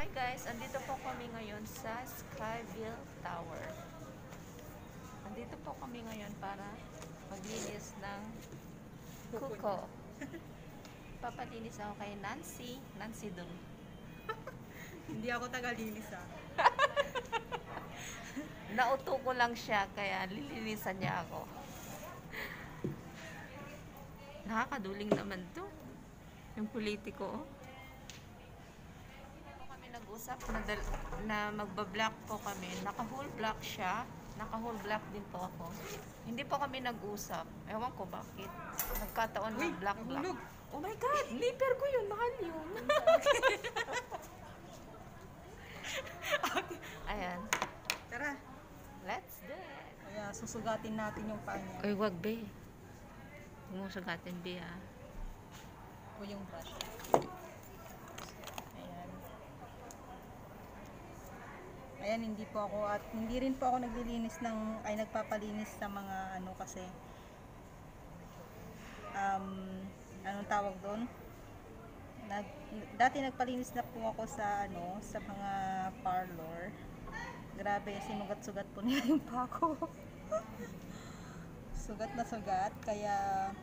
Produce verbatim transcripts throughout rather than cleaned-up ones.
Hi guys, andito po kami ngayon sa Skyville Tower. Andito po kami ngayon para maglinis ng kuko. Papalinis ako kay Nancy. Nancy Dum. Hindi ako tagalinis ah. Nauto ko lang siya, kaya lilinisan niya ako. Nakakaduling naman to. Yung politiko, oh. Nag-usap na, na magba-block po kami. Naka-whole block siya. Naka-whole block din po ako. Hindi po kami nag-usap. Ewan ko bakit. Nagkataon na block-block. Oh my God! Nipper ko yun. Mahal yun. Ayan. Tara. Let's do it. Kaya susugatin natin yung paa niya. Uy, wag be. Huwag mo sugatin be ah. O yung brush. Ayan, hindi po ako at hindi rin po ako naglilinis ng ay nagpapalinis sa mga ano kasi um anong tawag doon? Nag dati nagpalinis na po ako sa ano sa mga parlor. Grabe, sinugat-sugat po nila yung pako. Sugat na sugat kaya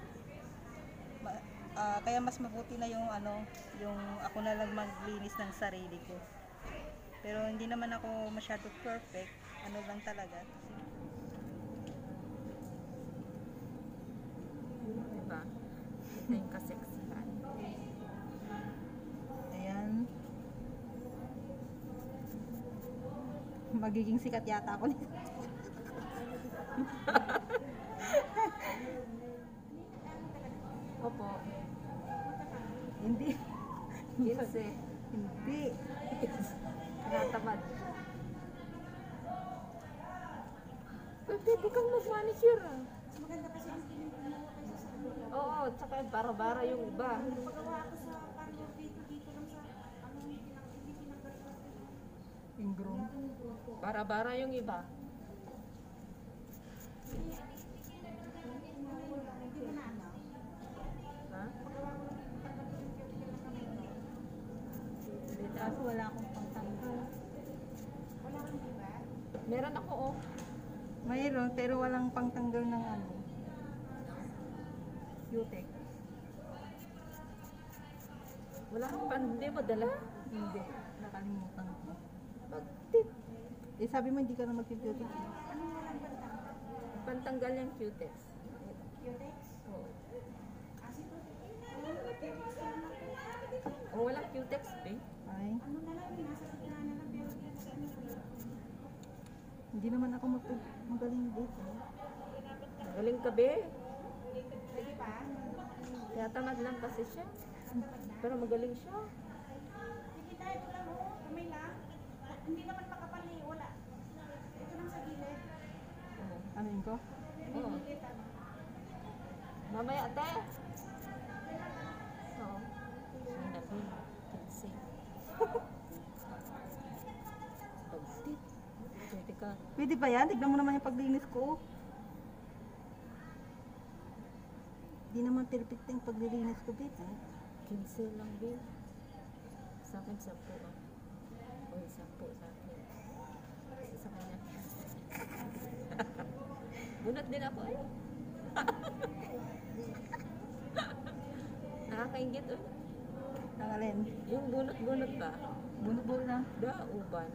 uh, kaya mas mabuti na yung ano, yung ako na lang maglinis ng sarili ko. Pero hindi naman ako masyado perfect. Ano lang talaga. Diba? Ito yung kaseksihan. Ayan. Magiging sikat yata ako nito. Opo. Hindi. Kinse. Hindi. Natamad. Uy, pwede kang mag-manicure ah. Maganda kasi ang pinagawa kasi sa ano. Oo, tsaka bara-bara yung iba. Pagawa ako sa parlor dito, dito lang sa ano yung pinagawa. Ingroom. Bara-bara yung iba. Hindi mo na ano? Ha? Kaso wala akong pangtanggal. Wala kang diba? Meron ako oh. Mayroon, pero walang pangtanggal ng ano. Cutex. Wala kang pan, hindi mo dala? Hindi. Nakalimutan ko. Pagtit. Eh sabi mo hindi ka na mag-cutex. Ano walang pantanggal? Pantanggal yung cutex. Cutex? Oo. Oh, walang cutex eh. Ay. Ano na lang, nasa gitna na lang, pero sa ano ko yun. Hindi naman ako mag magaling dito. Galing ka be. Pwede pa? Kaya tamad lang kasi siya. Pero magaling siya. Hindi tayo, ito lang, oo, kamay lang. Hindi naman makapal eh, wala. Ito lang sa gilid. Oo. Ano yun ko? Hindi Oo. gilid, ano. Mamaya ate. Oo. Ay, naku. Kasi. Pagtit. Pwede ka. Pwede ba yan? Tignan mo naman yung paglinis ko. Hindi naman perfect yung paglilinis ko dito. Cancel lang din. Sa akin, sampu ah. Uy, sampu sa akin. Sa kanya. Bunot din ako eh. Nakakaingit eh. Nangalin. Yung bunot-bunot ba? Bunot-bunot na. Da, uban.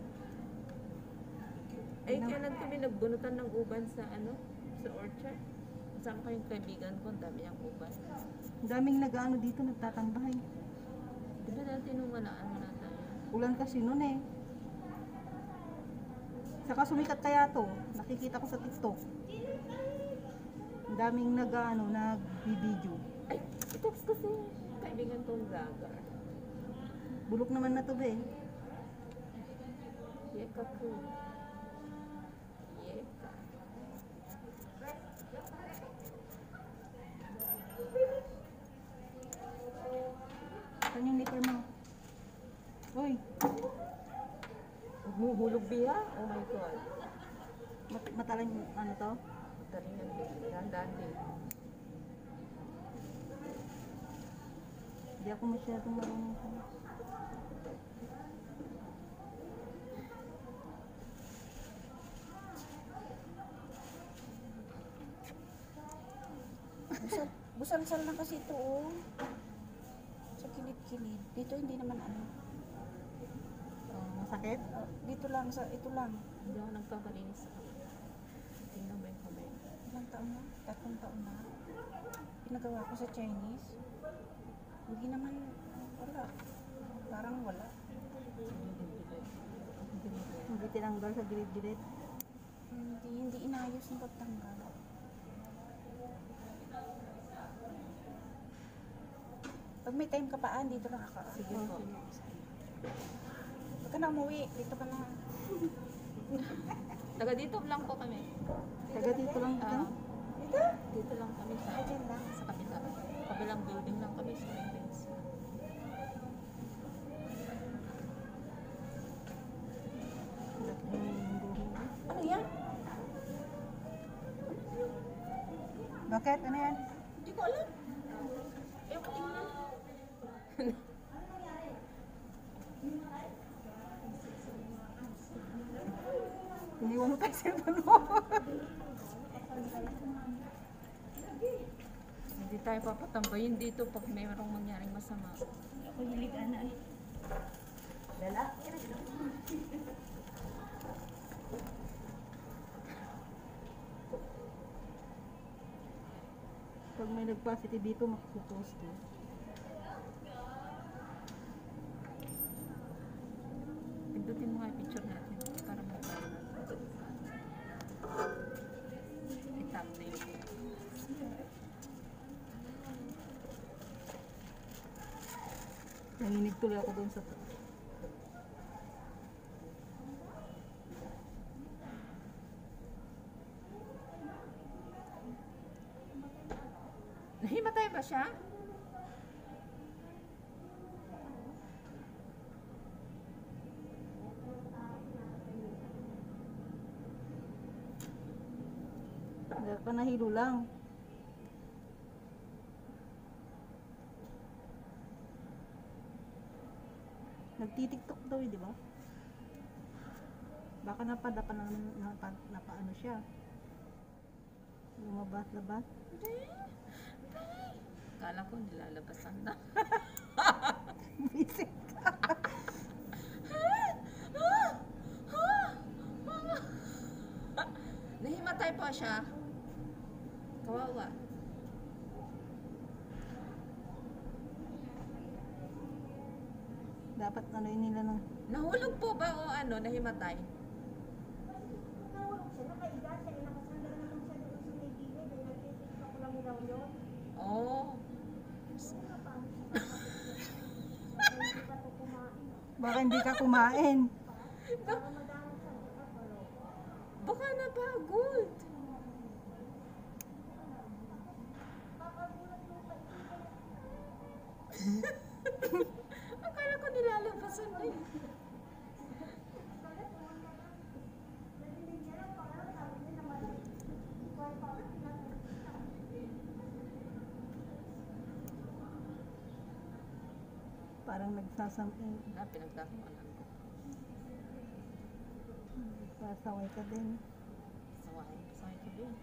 Ay, kailan kami nagbunutan ng uban sa ano? Sa orchard? Kasama ko yung kaibigan ko, ang dami niyang uban. Ang daming nag-ano dito, nagtatambay. Di ba dati nung wala, ano na tayo? Ulan kasi nun eh. Saka sumikat kaya to. Nakikita ko sa TikTok. Ang daming nag-ano, nag-video. Ay, i-text kasi kaibigan kong vlogger. Bulok naman na to be. Yeka ko. Yeka. Saan yung nipper mo? Uy, Huwag mo hulog biya? Oh my God. mat matalang ano to? Mataling ang biya. Dahan-dahan din. Hindi ako masyadong marunong. Busal, busal-sal na kasi ito, oh. Sa kilid-kilid. Dito hindi naman ano. Oh, masakit? Oh, dito lang, sa ito lang. Hindi ako nagpapalinis sa kamay. Tingnan mo yung kamay. Ilang taon na? Tatlong taon na. Pinagawa ko sa Chinese. Hindi naman, wala. Parang wala. Hindi tinanggal sa gilid-gilid. Hindi, hindi inayos ng pagtanggal. Pag may time ka pa, ah, dito lang ako. Sige po. Huwag ka na umuwi. Dito ka na. Taga dito lang po kami. Taga dito lang dito. Ah, Dito? dito lang kami sa Ay, dyan lang. sa kabila. Kabilang building lang kami sa Invents. Ano yan? Bakit? Ano yan? Hindi ko alam. Ayaw ko tingnan. Iniwan mo tayo cellphone mo. Hindi tayo papatambayin dito pag mayroong mangyaring masama. Ako hilig ana eh. Lala. Pag may nag-positive dito, makupost ko. Pindutin mo nga yung picture natin para mag-tayo. I-thumbnail ko. Nanginig tuloy ako doon sa Nahimatay ba siya? Hindi pa nahilo lang. Nagtitiktok daw eh, di ba? Baka napadapa na, napa, napaano siya. Lumabas-labas. Kala ko nilalabasan na. Bisik ka. Nahimatay po siya. Kawawa. Dapat ano yun nila ng... Nahulog po ba o ano, nahimatay? Nawalok siya. Nakaiga siya. Nakasandal naman siya doon sa may gilid. Ay nagtitiktok ko lang daw yun. Oh. Sino pa? Hindi pa ito kumain. Baka hindi ka kumain. Para madami sa buka pero. Baka napagod. Akala ko nilalabasan na eh. Parang nagsasampi. Na, pinagkakawalan ko. Pasaway ka din. Sawahin, sawahin ko din.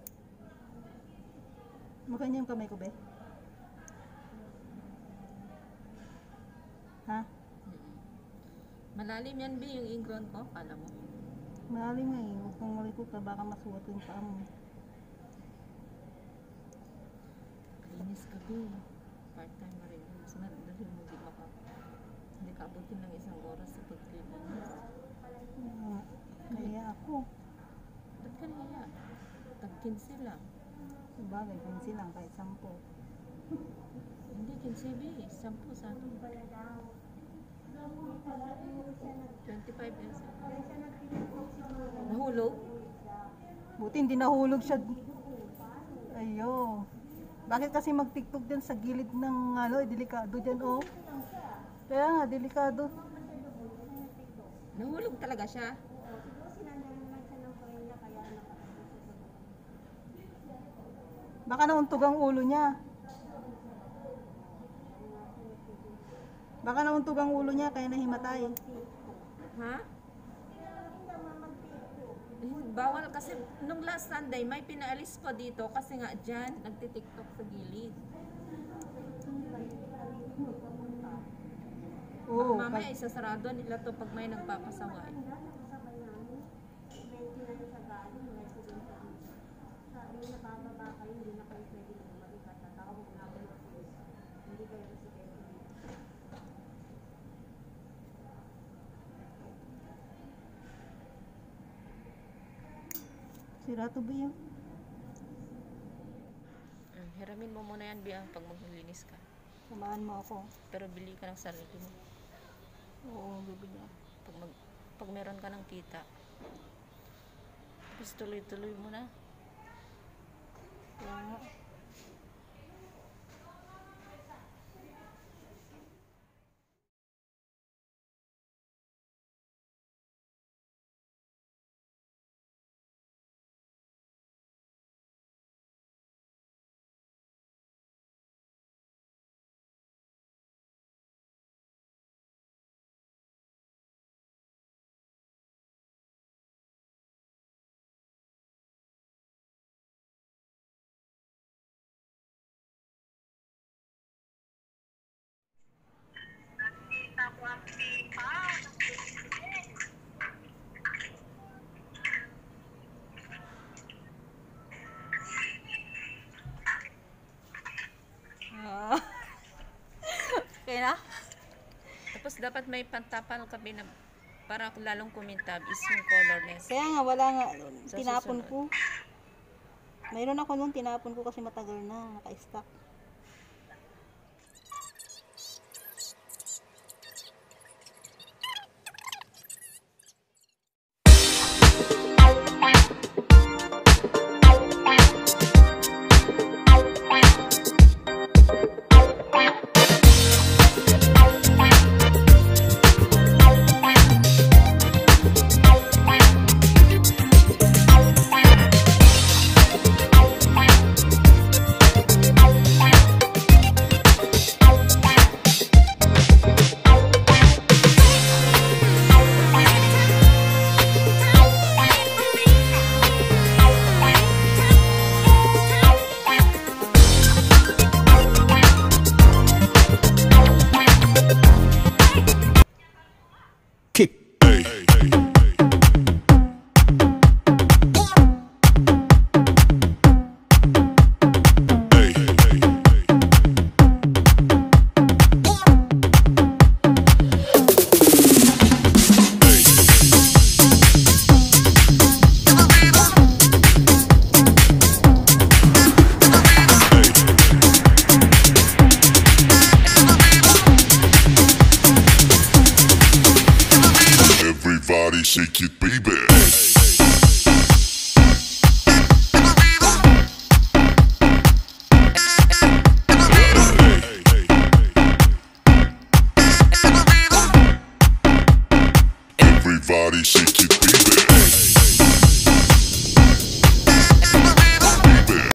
Makanya yung kamay ko, be? Ha? Mm-mm. Malalim yan, B, yung ingrown ko, kala mo. Malalim nga eh. Huwag kang malikot ka. Baka masuwat yung paa mo. Linis ka, B. Part-time na rin. Mas madali mo, di maka. Hindi ka abutin ng isang oras sa pag-linis. Uh, kaya ako. Ba't ka naya? Tag-kinse lang. Sabagay, pinsi lang kahit sampo. Hindi, kinse, B. Sampu sa akin. twenty-five S. Nahulog? Buti hindi nahulog siya. Ayo. Bakit kasi mag-tiktok dyan sa gilid ng ano, eh, delikado dyan, oh. Kaya nga, delikado. Nahulog talaga siya? Baka nauntog ang ulo niya. Baka nauntog ang ulo niya, kaya nahimatay. Ha? Bawal kasi nung last Sunday may pinaalis pa dito kasi nga dyan nagtitiktok sa gilid. Oo, Mamaya isasarado nila to pag may nagpapasaway. sirato ba yan? Mm, hiramin mo muna yan, Bia, pag maglilinis ka. Samahan mo ako. Pero bili ka ng sarili mo. Oo, bibili ako. Pag, mag, pag meron ka ng kita. Tapos tuloy-tuloy mo na. Kaya nga. Ah. Okay na? Tapos dapat may pantapal kami na para lalong kumintab is yung colorless. Kaya nga, wala nga. Sa Tinapon susunod. ko. Mayroon ako nung tinapon ko kasi matagal na. Naka-stock. Everybody shake it, baby.